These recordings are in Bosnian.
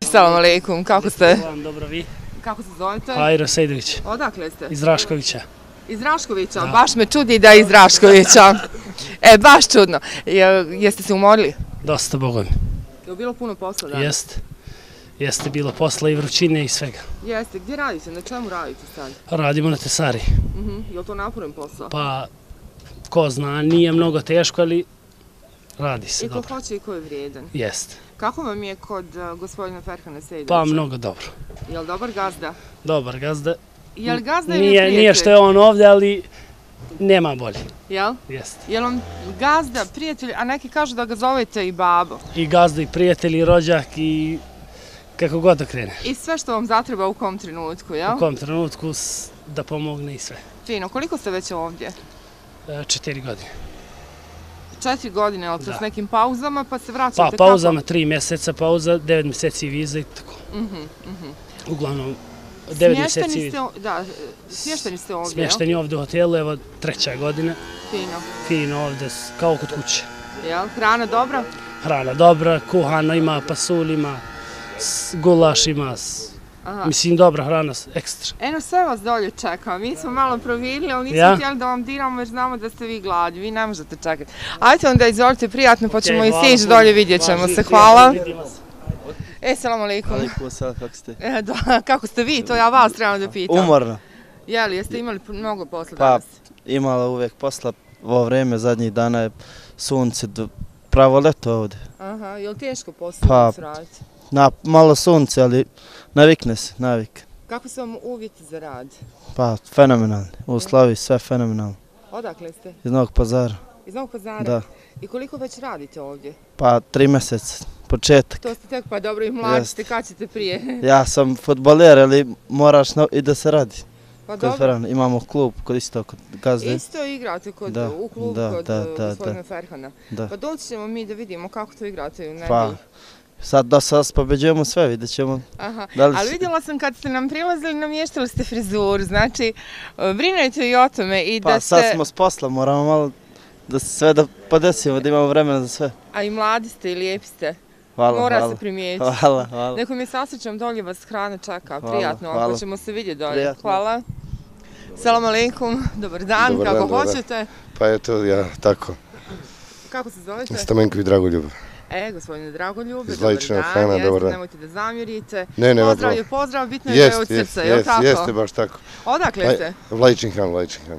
Selam alejkum, kako ste? Dobro, vi? Kako se zovete? Hajro Sejdović. Odakle ste? Iz Raškovića. Iz Raškovića, baš me čudi da je iz Raškovića. Baš čudno. Jeste se umorili? Dosta, Bogom. Je li bilo puno posla danas? Jeste. Jeste bilo posla i vrućine i svega. Jeste, gdje radite? Na čemu radite sad? Radimo na tesari. Je li to naporan posao? Pa, ko zna, nije mnogo teško, ali radi se dobro. I ko hoće i ko je vrijedan. Jeste. Kako vam je kod gospodina Ferhana Sejdovića? Pa, mnogo dobro. Je li dobar gazda? Dobar gazda. Je li gazda ili prijatelj? Nije što je on ovdje, ali nema bolje. Jel? Jeste. Je li on gazda, prijatelj, a neki kažu da ga zovete i babo? I gazda, i prijatelj, i rođak, i kako god da krene. I sve što vam zatreba u kom trenutku, jel? U kom trenutku da pomogne i sve. Fino, koliko ste već ovdje? 4 godine. 4 godine, ali to s nekim pauzama, pa se vraćate Pa, pauzama 3 mjeseca, pauza, 9 mjeseci viza i tako. Uglavnom, 9 mjeseci viza. Da, smješteni ste ovdje, jel? Smješteni ovdje u hotelu, evo 3. godina. Fino. Fino ovdje, kao kod kuće. Jel, hrana dobra? Hrana dobra, kuhana, ima pasulj, ima gulaš, ima... Mislim, dobra hrana, ekstra. Eno, sve vas dolje čeka. Mi smo malo provirili, ali nismo htjeli da vam diramo jer znamo da ste vi gladni. Vi ne možete čekati. Ajde onda, izvolite, prijatno, pa ćemo i stići dolje, vidjet ćemo se. Hvala. Selam alejkum. Alejkum selam, kako ste? Kako ste vi? To ja vas trebam da pitam. Umorno. Jeli, jeste imali mnogo posla danas? Pa, imala uvijek posla. Ovo vreme, zadnjih dana je sunce, pravo leto ovdje. Aha, je li teško posao raditi? Malo sunce, ali navikne se, navik. Kako su vam uvjeti za rad? Pa, fenomenalni. U Slaviji sve fenomenalno. Odakle ste? Iz Novog Pazara. Iz Novog Pazara? Da. I koliko već radite ovdje? Pa, 3 mjeseca, početak. To ste tek, pa dobro i mladi ste, kad ćete prije? Ja sam fudbaler, ali moraš i da se radi. Pa dobro. Imamo klub kod isto kod gazde. Isto igrate u klubu kod gospodina Ferhana. Pa doći ćemo mi da vidimo kako to igrate u nedjelju. Sad da sad pobeđujemo sve, vidjet ćemo. Ali vidjela sam kad ste nam prilazili, namještali ste frizuru, znači brinete i o tome i da ste... Pa sad smo s posla, moramo malo da sve da podesimo, da imamo vremena za sve. A i mladi ste i lijepi ste. Hvala. Mora se primijetiti. Hvala. Neko mi se osjećam, dolje vas hrana čeka, prijatno, pa ćemo se vidjeti dolje. Hvala. Selam alejkum, dobar dan, kako hoćete? Pa eto, ja tako. Kako se zovete? Stamenković Dragoljub. Gospodine Dragoljube, dobar dan, nemojte da zamjerite. Pozdrav, bitno je da je od srca, je li tako? Jeste, baš tako. Odakle ste? Vlajčin Han.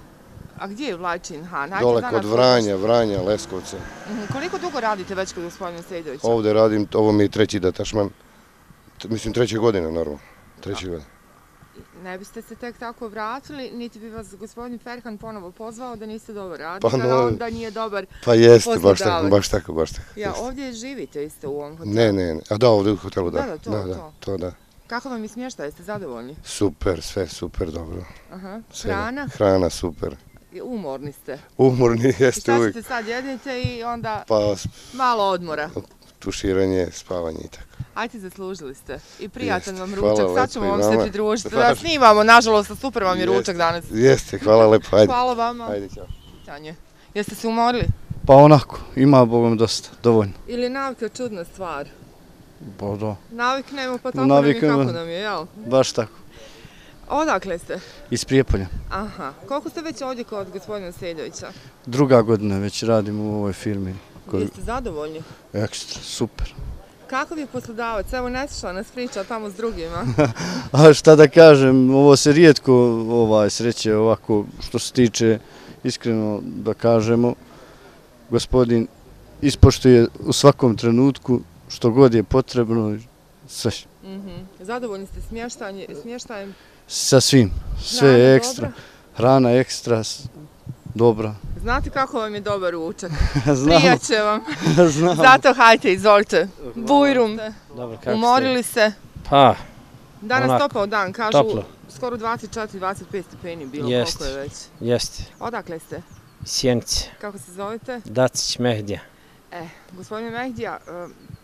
A gdje je Vlajčin Han? Dole kod Vranja, Leskovca. Koliko dugo radite već kod gospodina Sejdovića? Ovdje radim, ovo mi je 3. detašman. Mislim 3. godina, normalno. 3. godina. Ne biste se tek tako vratili, niti bi vas gospodin Ferhan ponovo pozvao da niste dobro radili, da nije dobar poslodavac. Pa jeste, baš tako. Ja, ovdje živite isto u ovom hotelu? Ne, a da, ovdje u hotelu, da. To. Da. Kako vam je smještaj, jeste zadovoljni? Super, sve super, dobro. Hrana? Hrana, super. Umorni ste? Umorni, jeste uvijek. I šta ćete sad, jedite i onda malo odmora? Tuširanje, spavanje i tako. Ajde, zaslužili ste. I prijatan vam ručak, sad ćemo vam se pridružiti. Da snimamo, nažalost, super vam je ručak danas. Jeste, hvala lepo, ajde. Hvala vama. Ajde, čao. Tanje, jeste se umorili? Pa onako, ima Bogom dosta, dovoljno. Ili navika čudna stvar? Pa da. Naviknemo, pa tako nam je kako nam je, jel? Baš tako. Odakle ste? Iz Prijepolja. Aha, koliko ste već ovdje kod gospodina Sejdovića? 2. godina već radim u ovoj firmi. Jeste zadovoljni? Ekstra, super. Kakav je poslodavac? Evo Nesiša nas priča tamo s drugima. A šta da kažem, ovo se rijetko sreće ovako što se tiče, iskreno da kažemo, gospodin ispoštuje u svakom trenutku što god je potrebno, sve. Zadovoljni ste smještajem? Sa svim, sve je ekstra. Hrana ekstra, dobra. Znate kako vam je dobar ručak? Znam. Prijaće vam. Znam. Zato hajte, izvolite. Bujrum. Umorili se? Pa, danas topao dan, kažu skoro 24-25 stepeni bilo, koliko je već? Jeste. Odakle ste? Sjenice. Kako se zovete? Dacić Mehdija. Gospodine Mehdija,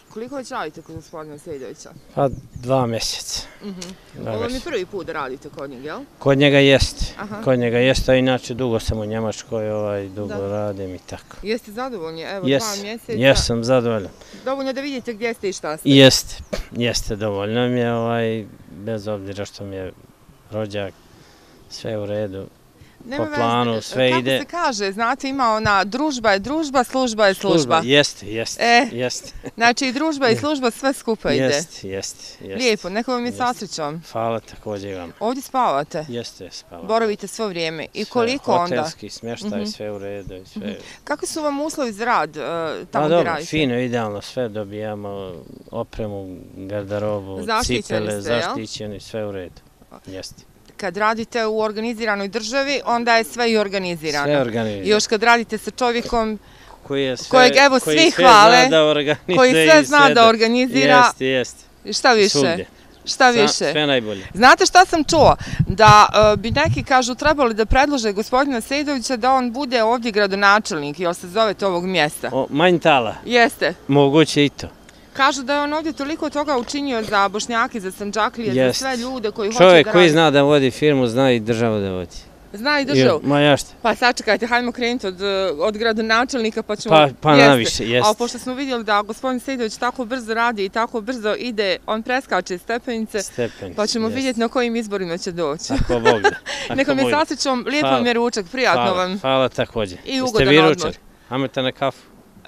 Koliko već radite kod gospodina Sejdovića? Pa 2 mjeseca. Ovo mi je prvi put da radite kod njega, jel? Kod njega jeste. Kod njega jeste, a inače dugo sam u Njemačkoj, dugo radim i tako. Jeste zadovoljni? Evo 2 mjeseca. Jesam zadovoljan. Dovoljno da vidite gdje ste i šta ste? Jeste, dovoljno mi je, bez obzira što mi je rođak, sve u redu. Po planu, sve ide. Kako se kaže, znate, ima ona družba je družba, služba je služba. Jeste. Znači i družba i služba sve skupa ide. Jeste. Lijepo, neko vam je sasrećom. Hvala, također vam. Ovdje spavate? Jeste, spavam. Boravite svo vrijeme. I koliko onda? Hotelski smještaj, sve u redu. Kakvi su vam uslovi za rad tamo gdje dobro, radite? fino, idealno, sve dobijamo, opremu, garderobu, cipele, zaštićeni, sve u redu. Jeste. Kad radite u organiziranoj državi, onda je sve i organizirano. Sve organizirano. I još kad radite sa čovjekom kojeg evo svi hvale, koji sve zna da organizira. Jeste. Šta više? Šta više? Sve najbolje. Znate šta sam čuo? Da bi neki, kažu, trebali da predlože gospodina Sejdovića da on bude ovdje gradonačelnik, jel se zovete ovog mjesta? Manjtala. Jeste. Moguće i to. Kažu da je on ovdje toliko toga učinio za Bošnjake, za Sandžaklije, za sve ljude koji hoće da Čovjek radi. koji zna da vodi firmu, zna i državu da vodi. Zna i državu? Ma ja šta? Pa sačekajte, hajdemo krenuti od gradonačelnika pa ćemo... Pa naviše, jeste. A pošto smo vidjeli da gospodin Sejdović tako brzo radi i tako brzo ide, on preskače stepenice, pa ćemo vidjeti na kojim izborima će doći. Ako Bog da. Neka mi je sasrećom, lijep vam je ručak, prijatno vam. Hvala također. I ugodan odmor. Amete na kafu?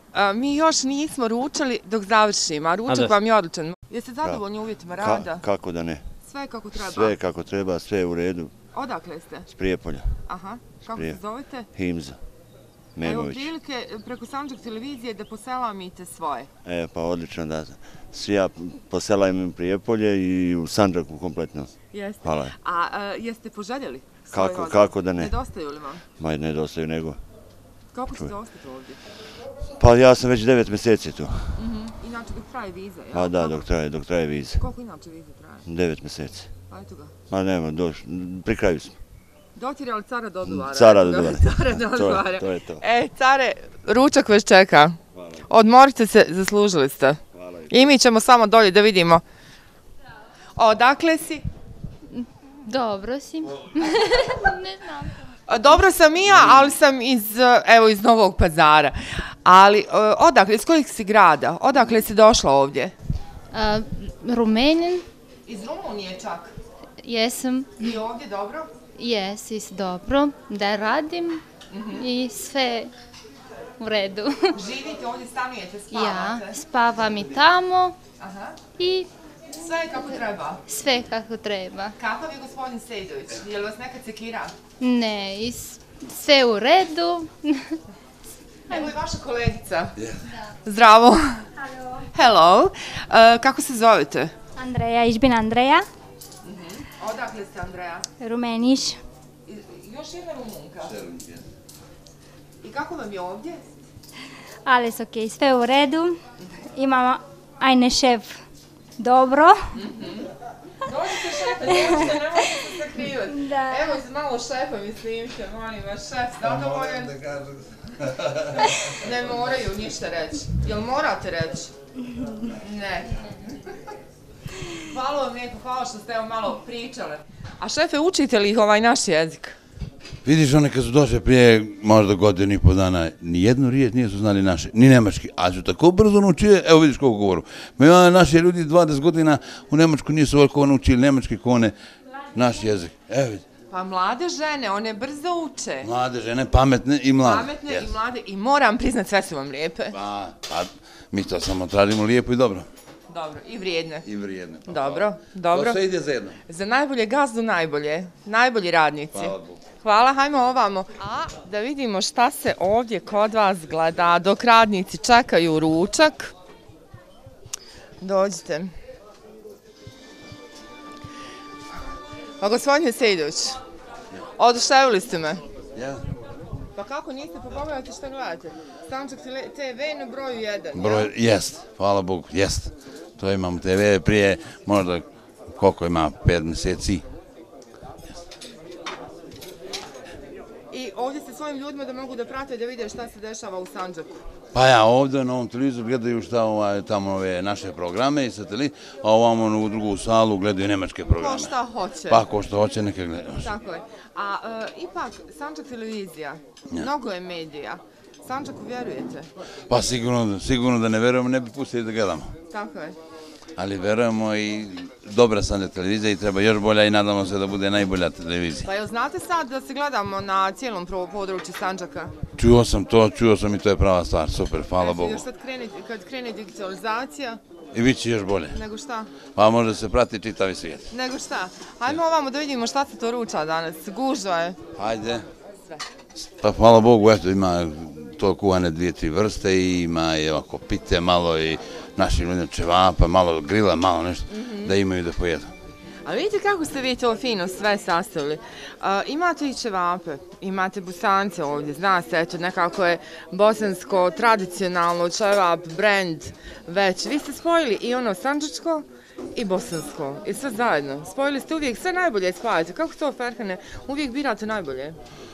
Mi još nismo ručali dok završimo, a ručak vam je odličan. Jeste zadovoljni uvjetima rada? Kako da ne. Sve kako treba? Sve kako treba, sve je u redu. Odakle ste? S Prijepolja. Aha, kako se zovete? Himza. Memović. Evo prilike preko Sandžak televizije da poselamite svoje. Pa odlično da. Svi ja poselam Prijepolje i u Sandžaku kompletno. Jeste. Hvala. A jeste poželjeli? Kako da ne. Nedostaju li vam? Ma nedostaju nego. Kako ćete ostati ovdje? Pa ja sam već 9 mjeseci tu. Inače dok traje viza, jel? Pa da, dok traje viza. Koliko inače viza traje? 9 mjeseci. Pa eto ga. Ma nema, pri kraju smo. Dotjerali cara do oduvara. Cara do oduvara. To je to. Care, ručak već čeka. Odmorite se, zaslužili ste. I mi ćemo samo dolje da vidimo. Odakle si? Dobro si. Ne znam. Dobro sam i ja, ali sam iz Novog Pazara. Ali odakle, iz kojeg si grada? Odakle si došla ovdje? Rumenin. Iz Rumunije čak? Jesam. I ovdje dobro? Jes, dobro. Da radim i sve u redu. Živite ovdje, stanujete, spavate? Ja, spavam i tamo i... Sve kako treba? Sve kako treba. Kakav je gospodin Sejdović? Je li vas nekad sekira? Ne, sve u redu. Evo je vaša kolegica. Zdravo. Hello. Kako se zovete? Andreja, ich bin Andreja. Odakle ste, Andreja? Rumeniš. Još jedna Rumunka. I kako vam je ovdje? Alles ok, sve u redu. Imamo eine Chef. Dobro. Dođite šefe, ne možete se sakrivati. Evo malo šefa mi snimite, molim vas, šef, zadovoljan? Ne moraju ništa reći. Jel morate reći? Ne. Hvala vam lijepo, hvala što ste evo malo pričale. A šefe, učite li ih ovaj naš jezik? Vidiš, one kad su došle prije možda godinu i po dana, nijednu riječ nisu znali naše, ni nemački, ali su tako brzo naučili, evo vidiš koliko govoru. Naši ljudi 20 godina u Nemačku nisu ovako naučili nemački kone, naš jezik. Evo vidi. Pa mlade žene, one brzo uče. Mlade žene, pametne i mlade. Pametne i mlade i moram priznat, sve su vam lijepe. Pa mi to samo tražimo lijepo i dobro. Dobro, i vrijedne. I vrijedne. Dobro, dobro. To sve ide za jedno. Za najbolje gazdu najbolje, najbolji radnici. Hvala Bogu. Hvala, hajmo ovamo. A da vidimo šta se ovdje kod vas gleda dok radnici čekaju ručak. Dođite. Pa gospodine Sejdović, oduševili ste me. Ja. Pa kako niste, pa pogledajte šta gledate. Sandžak TV na broju 1. Broj, jest, hvala Bogu, jest. To imam TV prije možda koliko ima, 5 mjeseci. I ovdje ste svojim ljudima da mogu da prate i da vide šta se dešava u Sandžaku. Pa ja ovdje na ovom televizoru gledaju šta tamo ove naše programe i satelit, a ovamo u drugu salu gledaju nemačke programe. Ko šta hoće. Pa ko šta hoće, neka gledaju. Tako je. A ipak, Sandžak televizija, mnogo je medija. Sandžaku vjerujete? Pa sigurno da ne verujemo, ne bi pustili da gledamo. Tako je. Ali verujemo i dobra Sandžak televizija i treba još bolja i nadamo se da bude najbolja televizija. Pa jel znate sad da se gledamo na cijelom području Sandžaka? Čuo sam i to je prava stvar, super, hvala Bogu. Još sad kad krene digitalizacija? I bit će još bolje. Nego šta? Pa može se prati čitavi svijet. Nego šta? Hajmo ovamo da vidimo šta se to ruča danas. Gužva je. Hajde. Sve. Pa hvala Bogu, eto ima to kuhane 2-3 vrste i ima i ovako pite malo i naših ljudima čevapa, malo grila, malo nešto da imaju da pojedu. A vidite kako ste vi to fino sve sastavili. Imate i čevape, imate busance ovdje, zna se, eto nekako je bosansko, tradicionalno, čevap, brand već. Vi ste spojili i ono sandžačko i bosansko i sve zajedno. Spojili ste uvijek, sve najbolje spajate. Kako to, Ferhane, uvijek birate najbolje?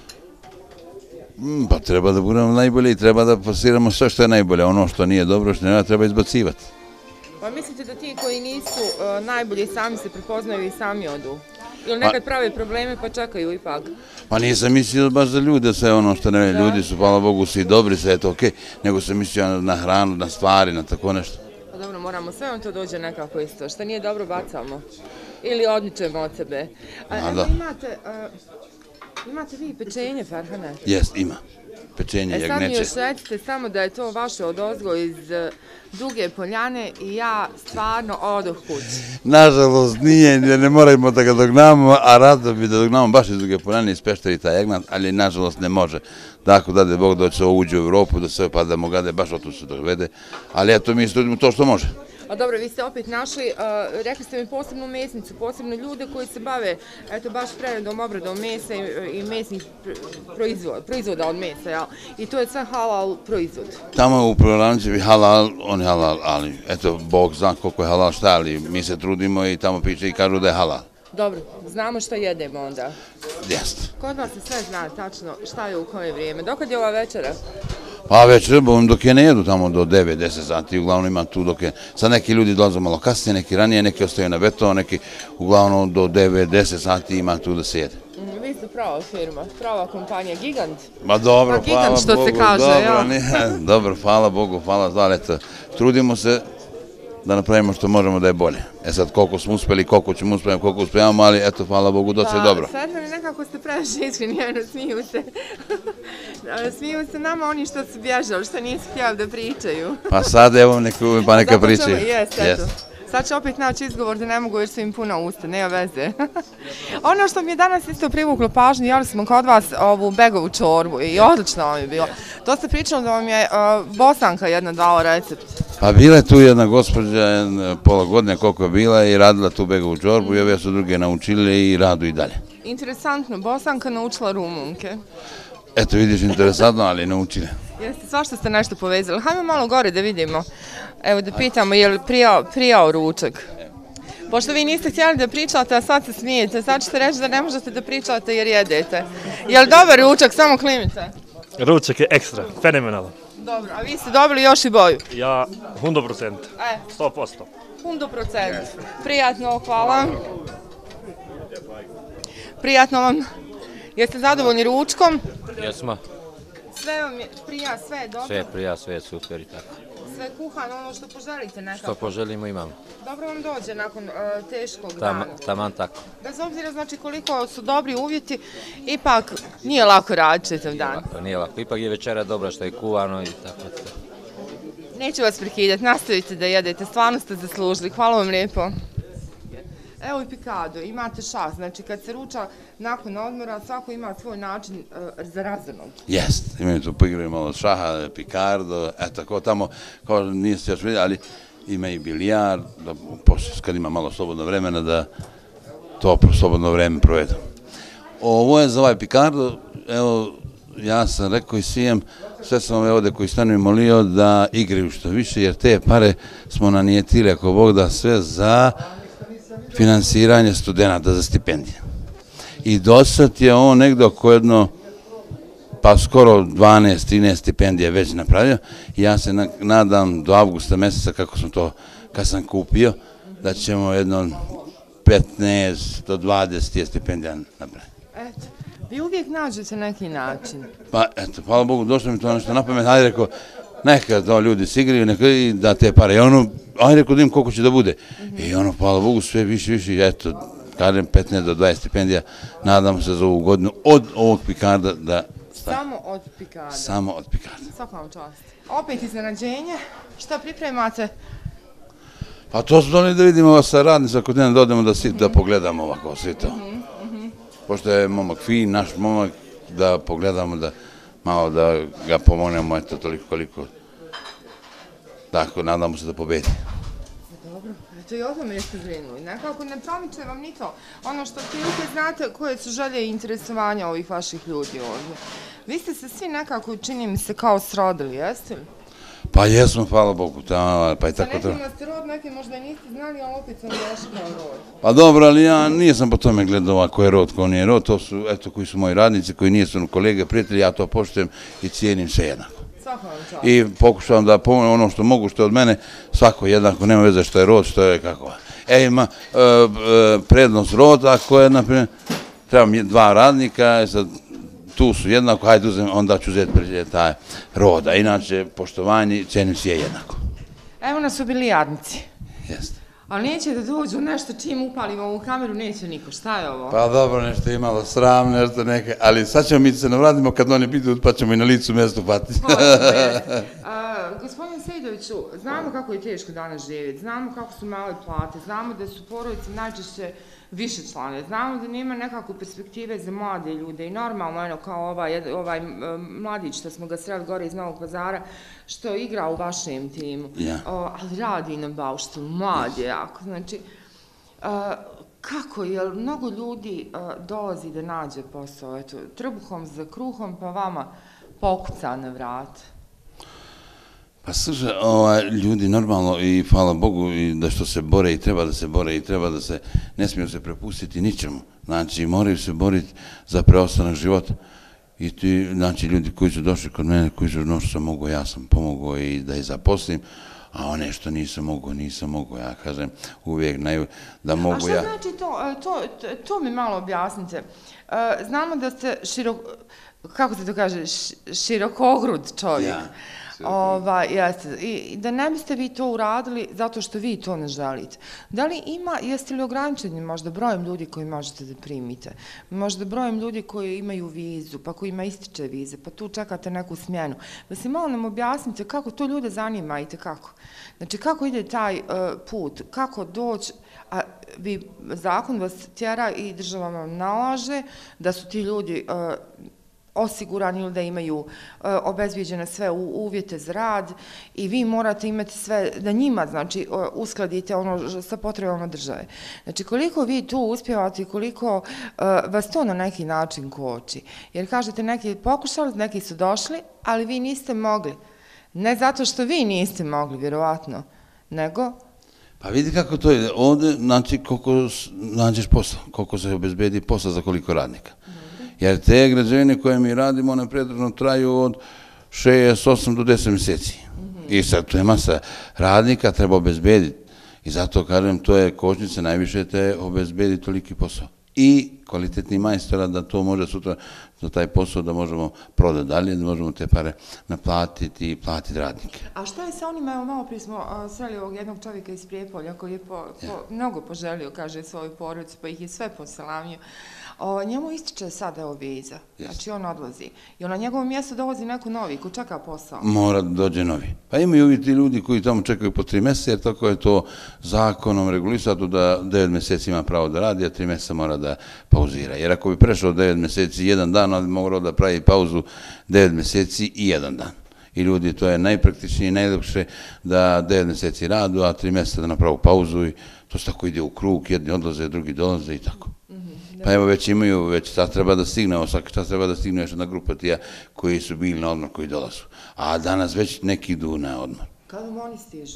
Pa treba da budemo najbolje i treba da pasiramo sve što je najbolje. Ono što nije dobro, što ne treba izbacivati. Pa mislite da ti koji nisu najbolji sami se prepoznaju i sami odu? Ili nekad prave probleme pa čekaju ipak? Pa nisam mislio baš za ljude sve ono što ne, ljudi su, hvala Bogu, svi dobri, sve je to okej, nego sam mislio na hranu, na stvari, na tako nešto. Pa dobro, moramo, sve vam to dođe nekako isto, što nije dobro bacamo. Ili odmičemo od sebe. Evo imate vi pečenje, Ferhane? Jest, ima. Pečenje jagnjeće. Sad mi još recite samo da je to vaše odozgo iz Duge Poljane i ja stvarno odoh kući. Nažalost nije, ne moramo da ga dognamo, a rado bi da dognamo baš iz Duge Poljane iz Pešteri taj jagnat, ali nažalost ne može. Tako da je Bog da će uđe u Evropu, da sve pa da mu gade, baš oto se dovede, ali eto mi studimo to što može. A dobro, vi ste opet našli, rekli ste mi posebnu mesnicu, posebno ljude koji se bave, eto, baš preradom, obradom mesa i mesnih proizvoda od mesa, jel? I to je sve halal proizvod. Tamo u prodavnici bi halal, on je halal, ali eto, Bog zna koliko je halal šta, ali mi se trudimo i tamo piše i kažu da je halal. Dobro, znamo šta jedemo onda. Jeste. Kod vas se sve zna tačno šta je u koje vrijeme. Dokad je ova večera? Pa večer, dok je ne jedu tamo do 9-10 sati, uglavnom ima tu dok je, sad neki ljudi dolaze malo kasnije, neki ranije, neki ostaju na beton, neki uglavnom do 9-10 sati ima tu da se jede. Vi ste prava firma, prava kompanija, Gigant. Ma dobro, hvala Bogu, što se kaže, dobro, hvala Bogu, hvala Zaleta. Trudimo se da napravimo što možemo da je bolje. E sad koliko smo uspjeli, koliko ćemo uspjeti, koliko uspijamo, ali eto, hvala Bogu, dosta je dobro. Pa, Ferhane, nekako ste previše iskreni, smiju se. Smiju se nama oni što su bježali, što nisu htjeli da pričaju. Pa sad evo neka pričaju. Sad će opet naći izgovor da ne mogu jer su im puna usta, nema veze. Ono što mi je danas isto privuklo pažnju, jeli smo kod vas ovu begovu čorbu i odlično vam je bilo. To ste pričali da vam je Bosanka jedna dala recept. Pa bila je tu jedna gospođa, pola godine koliko je bila i radila tu begovu čorbu i ove su druge naučili i radu i dalje. Interesantno, Bosanka naučila Rumunke. Eto vidiš, interesantno, ali naučili. Jeste, svašta ste nešto povezali. Hajmo malo gore da vidimo. Evo da pitamo je li prijao ručak. Pošto vi niste htjeli da pričate, a sad se smijete, sad ćete reći da ne možete da pričate jer jedete. Je li dobar ručak, samo klimite? Ručak je ekstra, fenomenalan. Dobro, a vi ste dobili još i boju? Ja 100%, 100%. 100%. Prijatno, hvala. Prijatno vam. Jeste zadovoljni ručkom? Jesmo. Sve vam je prija, sve je dobro? Sve je prija, sve je super i tako. Sve kuhano, ono što poželite nekako? Što poželimo imamo. Dobro vam dođe nakon teškog dana? Taman tako. Bez obzira znači koliko su dobri uvjeti, ipak nije lako raditi čitav dan. Nije lako, ipak je večera dobra što je kuvano i tako. Neću vas prekidati, nastavite da jedete, stvarno ste zaslužili, hvala vam lijepo. Evo i pikado, imate šast, znači kad se ruča nakon odmora, svako ima svoj način za razonog. Jest, imaju tu poigraju malo šaha, pikardo, tako tamo, kao niste još vidjeli, ali ima i bilijar, kad ima malo slobodno vremena da to slobodno vreme provedu. Ovo je za ovaj pikardo, evo, ja sam rekao i svijem, sve sam ove ovde koji stanuju molio da igraju što više, jer te pare smo nanijetili, ako Bog da, sve za finansiranje studenta za stipendije. I do sad je on negdje oko jedno pa skoro 12-13 stipendija već napravio. Ja se nadam do avgusta meseca, kako sam to, kad sam kupio, da ćemo jedno 15 do 20 stipendija napraviti. Eto, vi uvijek nađete neki način. Pa eto, hvala Bogu, došlo mi to nešto na pamet, hajde rekao, neka to ljudi se igraju, neka i da te pare. I ono, ajde rekao da im koliko će da bude. I ono, hvala Bogu, sve više, eto, kažem 15 do 20 stipendija, nadamo se za ovu godinu od ovog Picarda da... Samo od Picarda? Samo od Picarda. Svaka vam čast. Opet iznenađenje, šta pripremate? Pa to smo doneli da vidimo sa radnicima kod njena, da odemo da pogledamo ovako svi to. Pošto je momak fin, naš momak, da pogledamo, da malo da ga pomognemo, eto, toliko koliko. Tako, nadamo se da pobedi. Dobro, eto i o tome jeste brinuli. Nekako ne promiče vam ni to. Ono što prilike znate koje su želje i interesovanja ovih vaših ljudi ovdje. Vi ste se svi nekako, čini mi se, kao srodili, jeste li? Pa jesmo, hvala Bogu, pa i tako to. Sa nekima ste rod, neki možda i niste znali, ali opet sam došli kao rod. Pa dobro, ali ja nisam po tome gledao ko je rod, ko nije rod, to su, eto, koji su moji radnici, koji nisu kolege, prijatelji, ja to poštujem i cijenim sve jednako. Svako vam čast. I pokušavam da pomogu ono što mogu, što je od mene, svako jednako, nema veze što je rod, što je kako. Ima prednost rod, ako je, naprimjer, trebam 2 radnika, sad, tu su jednako, hajde uzem, onda ću uzeti taj rod, a inače, poštovanje, cenim svi je jednako. Evo nas su bili jadnici. Jeste. Ali neće da dođu nešto čim upalimo ovu kameru, neće niko. Šta je ovo? Pa dobro, nešto je malo sram, nešto neke, ali sad ćemo mi se navradimo kad oni pitu, pa ćemo i na licu mjestu patiti. Gospodin Sejdoviću, znamo kako je teško danas živjeti, znamo kako su male plate, znamo da su porodice najčešće više člane, znamo da nema nekakve perspektive za mlade ljude i normalno, kao ovaj mladić što smo ga sreli gore iz Novog Pazara, što igra u vašem timu, ali radi na Bauštelu, mlad je jako, znači, kako, jer mnogo ljudi dolazi da nađe posao, eto, trbuhom za kruhom, pa vama pokuca na vrat. Pa služe, ljudi normalno i hvala Bogu da što se bore i treba da se bore i treba da se, ne smiju se prepustiti ničemu. Znači, moraju se boriti za preostanak života. I ti, znači, ljudi koji su došli kod mene, koji su ono što sam mogao, ja sam pomogao i da ih zaposlim, a one što nisam mogao, ja kažem, uvijek da mogu ja... A šta znači to mi malo objasnite. Znamo da ste kako se to kaže, širokogrud čovjek. I da ne biste vi to uradili zato što vi to ne želite. Da li jeste li ograničeni možda brojem ljudi koji možete da primite? Možda brojem ljudi koji imaju vizu, pa kojima ističe vize, pa tu čekate neku smjenu. Da se malo nam objasnite kako to ljude zanima i kako. Znači kako ide taj put, kako doći, a zakon vas tjera i država vam nalaže da su ti ljudi osigurani ili da imaju obezbijeđene sve uvjete za rad i vi morate imati sve, da njima, znači, uskladite ono sa potrebama države. Znači, koliko vi tu uspjevate i koliko vas to na neki način koči. Jer kažete, neki pokušali, neki su došli, ali vi niste mogli. Ne zato što vi niste mogli, vjerovatno, nego... Pa vidi kako to ide. Ovdje, znači, koliko nađeš posla, koliko se obezbedi posla za koliko radnika. Jer te građevine koje mi radimo, one pretežno traju od 6, 8 do 10 mjeseci. I sad tu je masa radnika, treba obezbediti. I zato kažem, to je kočnica, najviše te obezbedi toliki posao. I kvalitetni majstora da to može sutra, za taj posao da možemo prodati dalje, da možemo te pare naplatiti i platiti radnike. A šta je sa onima, evo malo prije smo sreli ovog jednog čovjeka iz Prijepolja koji je mnogo poželio, kaže, svoju porodicu, pa ih je sve poselamio. Njemu ističe sada evo viza, znači on odlazi. I na njegovom mjestu dolazi neko novi ko čeka posao. Mora da dođe novi. Pa imaju uvijek ti ljudi koji tamo čekaju po 3 mjeseca, jer tako je to zakonom regulisato da 9 mjeseci ima pravo da radi, a 3 mjeseca mora da pauzira. Jer ako bi prešao 9 mjeseci 1 dan, on bi morao da pravi pauzu 9 mjeseci i 1 dan. I ljudi, to je najpraktičnije i najljepše da 9 mjeseci radu, a 3 mjeseca da napravu pauzu i to se tako ide u krug, jedni odlaze, drugi dolaze i tako. Pa evo već imaju, već sad treba da stigne, svaki čas treba da stigne još jedna grupa tija koji su bili na odmor, koji dolazu. A danas već neki idu na odmor. Kada vam oni stižu?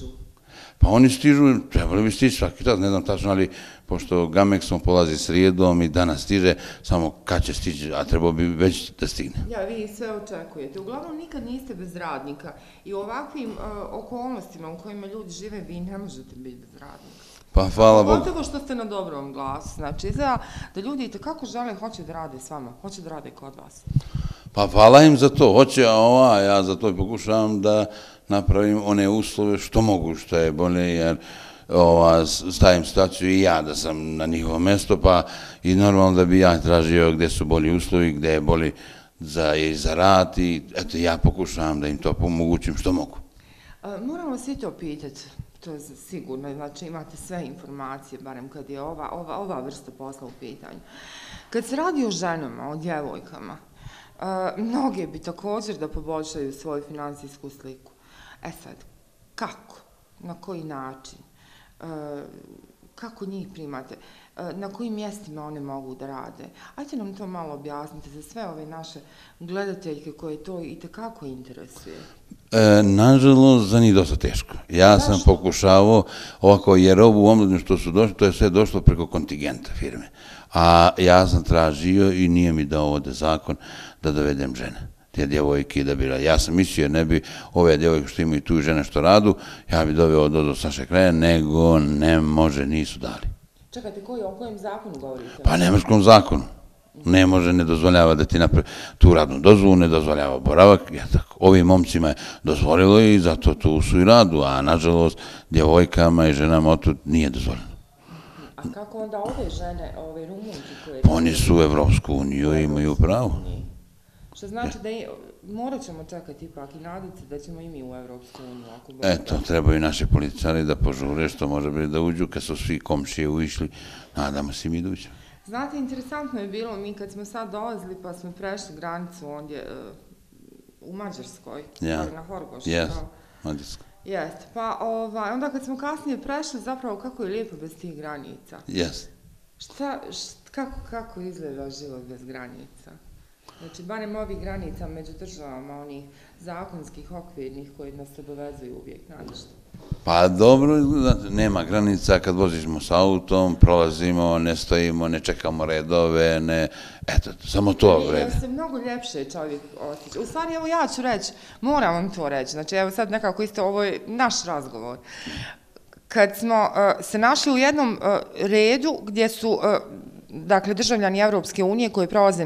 Pa oni stižu, trebali bi stići svaki čas, ne znam tačno, ali pošto Gamexom polazi srijedom i danas stiže, samo kad će stići, a trebao bi već da stigne. Ja, vi sve očekujete. Uglavnom, nikad niste bez radnika i u ovakvim okolnostima u kojima ljudi žive, vi ne možete biti bez radnika. Pa hvala Bogu. Pogotovo što ste na dobrom glasu. Znači, izgleda da ljudi i kako žele, hoće da rade s vama, hoće da rade kod vas. Pa hvala im za to, hoće, a ja za to pokušavam da napravim one uslove što mogu, što je bolje, jer stavim situaciju i ja da sam na njihovo mesto, pa i normalno da bi ja tražio gde su bolji uslovi, gde je bolji za rad i eto ja pokušavam da im to pomogućim što mogu. Moram vas i to pitati, to je sigurno, znači imate sve informacije, barem kad je ova vrsta posla u pitanju. Kad se radi o ženama, o djevojkama, mnoge bi također da poboljšaju svoju finansijsku sliku. E sad, kako? Na koji način? Kako njih primate? Na kojim mjestima one mogu da rade? Ajde nam to malo objasnite za sve ove naše gledateljke koje to i tekako interesuje. Nažalost, za njih dosta teško. Ja sam pokušavao ovako, jer ovu omladinu što su došli, to je sve došlo preko kontingenta firme. A ja sam tražio i nije mi dao ovdje zakon da dovedem žene. Te djevojke da bila. Ja sam mislio jer ne bi ove djevojke što imaju tu žene što radu, ja bi doveo do naše kraja, nego ne može, nisu dali. Čekajte, o kojem zakonu govorite? Pa nemačkom zakonu. Ne može, ne dozvoljava da ti napravi tu radnu dozvolu, ne dozvoljava boravak. Ovim momcima je dozvolilo i zato tu su i radu, a nažalost djevojkama i ženama otud nije dozvoljeno. A kako onda ove žene, ove Rumunke koje... Oni su u Evropsku uniju i imaju pravo. Što znači da morat ćemo čekati ipak i nadati da ćemo i mi u Evropsku uniju. Eto, trebaju naše policari da požure što može biti da uđu, kad su svi komšije uišli, nadamo se i mi da uđemo. Znate, interesantno je bilo, mi kad smo sad dolazili pa smo prešli granicu ondje u Mađarskoj, na Horgoš. Jes, Mađarskoj. Jeste, pa onda kad smo kasnije prešli, zapravo kako je lijepo bez tih granica. Jes. Kako izgleda život bez granica? Znači, barem ovih granica među državama, onih zakonskih, okvirnih koji nas obavezuju uvijek na nešto. Pa dobro, nema granica, kad vozimo s autom, prolazimo, ne stojimo, ne čekamo redove, eto, samo to vrede. Ja se mnogo ljepše čovjek osjeća. U stvari, evo ja ću reći, moram vam to reći, znači evo sad nekako isto, ovo je naš razgovor. Kad smo se našli u jednom redu gdje su dakle, državljani Evropske unije koji prolaze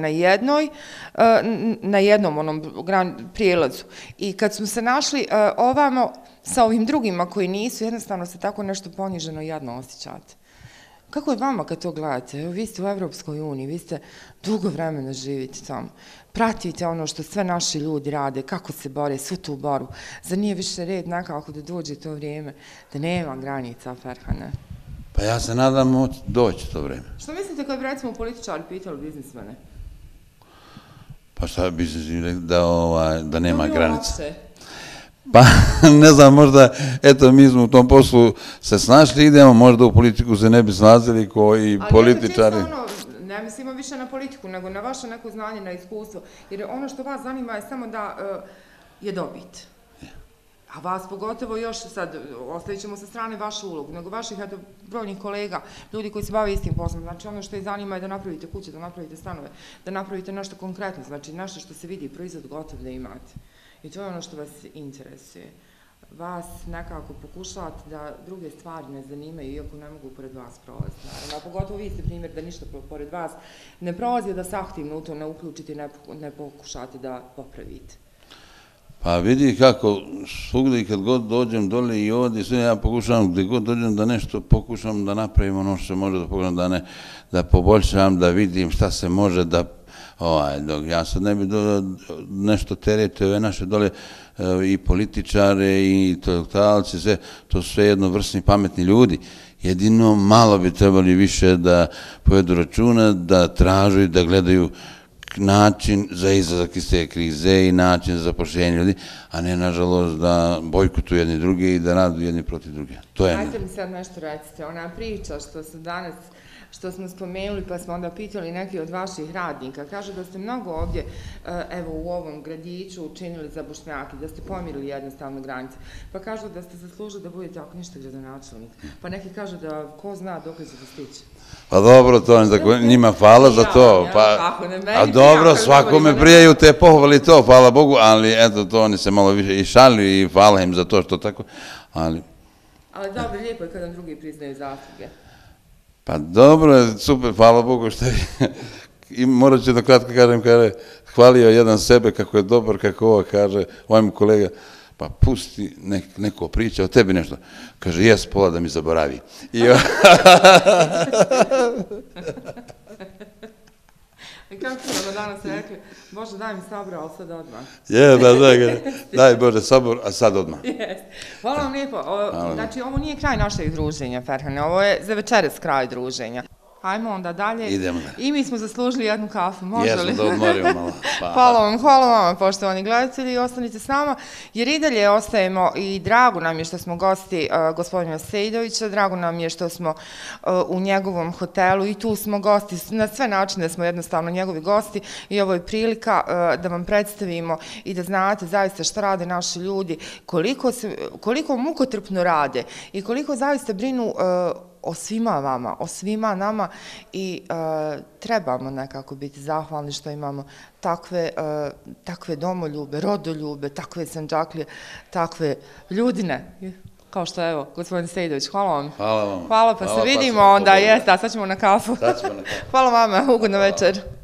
na jednom onom prijelazu. I kad smo se našli ovamo sa ovim drugima koji nisu, jednostavno se tako nešto poniženo i jadno osjećate. Kako je vama kad to gledate? Evo, vi ste u Evropskoj uniji, vi ste dugo vremena živite tamo. Pratite ono što sve naši ljudi rade, kako se bore, svu tu boru. Zar nije više red nekako da dođe to vrijeme, da nema granica, Ferhane? Pa ja se nadam doći to vrijeme. Što mislite kad bi recimo političari pitali biznismene? Pa šta bi da nema granice? Pa ne znam, možda, eto mi smo u tom poslu se snašli, idemo, možda u politiku se ne bi snazili koji političari. Ali ne mislimo više na politiku, nego na vaše neko znanje, na iskustvo. Jer ono što vas zanima je samo da je dobit. A vas pogotovo još sad, ostavit ćemo sa strane vašu ulogu, nego vaših brojnih kolega, ljudi koji se bave istim poslom. Znači ono što ih zanima je da napravite kuće, da napravite stanove, da napravite nešto konkretno, znači nešto što se vidi, proizvod gotov da imate. I to je ono što vas interesuje. Vas nekako pokušavate da druge stvari ne zanimaju, iako ne mogu pored vas prolaziti. Naravno, a pogotovo vi ste primjer da ništa pored vas ne prolazi, da se aktivno u to ne uključite i ne pokušate da popravite. Pa vidi kako, svugdje kad god dođem dole i ovdje, sve ja pokušavam gdje god dođem da nešto pokušam da napravim ono što se može da pokušam, da poboljšavam, da vidim šta se može da, dok ja sad ne bi nešto terete ove naše dole i političare i intelektualci, sve, to su sve jednovrsni pametni ljudi. Jedino malo bi trebali više da povedu računa, da tražu i da gledaju način za izlazak iz te krize i način za zapošljenje ljudi, a ne, nažalost, da bojkotuju jedni drugi i da radu jedni protiv drugi. Ajde mi sad nešto recite, ona priča što su danas što smo spomenuli, pa smo onda pitali neki od vaših radnika. Kažu da ste mnogo ovdje, evo u ovom gradiću, učinili za Bošnjake, da ste pomirili jednostavno granice. Pa kažu da ste zaslužili da budete ako ništa gradonačelnik. Pa neki kažu da ko zna dok će se stići. Pa dobro, to njima hvala za to. A dobro, svakome prijaju te pohvali to, hvala Bogu, ali eto, to oni se malo više i šalju i hvala im za to što tako, ali... Ali dobro, lijepo je kada drugi priznaju zasluge. Pa dobro, super, hvala Bogu što je... I morat ću da kratko kažem, kaže, hvalio jedan sebe kako je dobar, kako ovo kaže, ovaj mu kolega, pa pusti, neko priča o tebi nešto. Kaže, jes, pola da mi zaboravi. I kako smo danas rekli, Bože, daj mi sabor, ali sad odmah. Je, daj Bože sabor, a sad odmah. Hvala vam lijepo. Znači, ovo nije kraj našeg druženja, Ferhane, ovo je za večeras kraj druženja. Hajmo onda dalje. Idemo dalje. I mi smo zaslužili jednu kafu, može li? Jesmo, da odmorimo malo. Hvala vama, poštovani gledatelji, ostanite s nama, jer i dalje ostajemo i drago nam je što smo gosti gospodina Sejdovića, drago nam je što smo u njegovom hotelu i tu smo gosti, na sve načine smo jednostavno njegovi gosti i ovo je prilika da vam predstavimo i da znate zaista šta rade naši ljudi, koliko mukotrpno rade i koliko zaista brinu o svima vama, o svima nama i trebamo nekako biti zahvalni što imamo takve domoljube, rodoljube, takve Sandžaklije, takve ljudine, kao što je evo, gospodin Sejdović, hvala vam. Hvala vam. Hvala, pa se vidimo onda, jeste, a sad ćemo na kafu. Sad ćemo na kafu. Hvala vama, ugodno večer.